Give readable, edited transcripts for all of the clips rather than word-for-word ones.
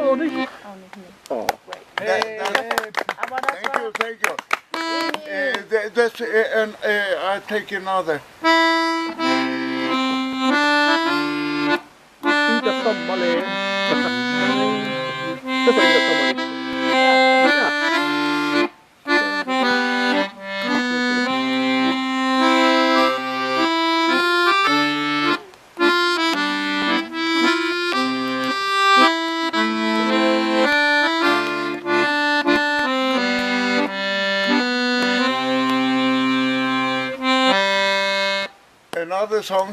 auch nicht? Auch nicht, nee. Oh. Aber das Thank war... you, thank you. That's, and I take another. Inga Sommali. Det var Inga Sommali. Ja. Another song.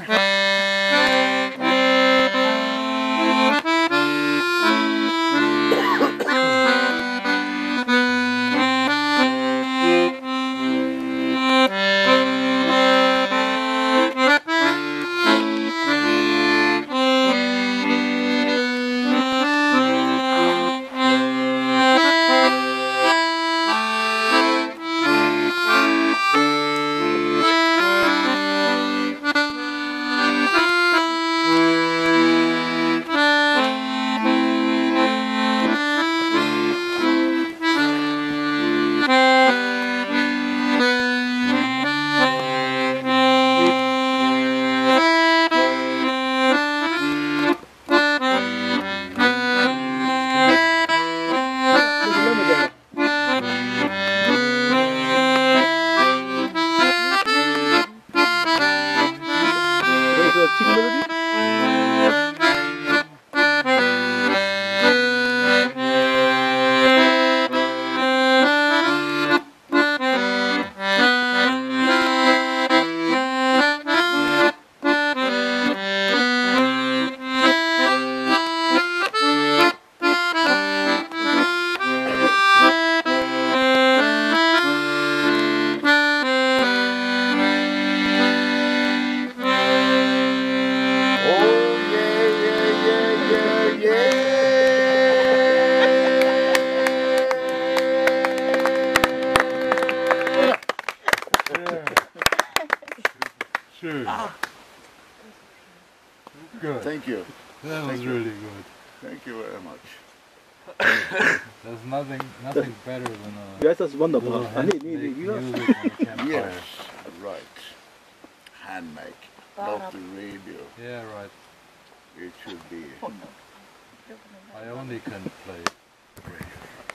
Sure. Good. Thank you. That was really good. Thank you very much. There's nothing better than a Wie heißt das? Wunderbar. little Ah, nee, handmade wie war? music on a campfire. Yes, right. Handmade, not the radio. Yeah, right. It should be. I only can play radio.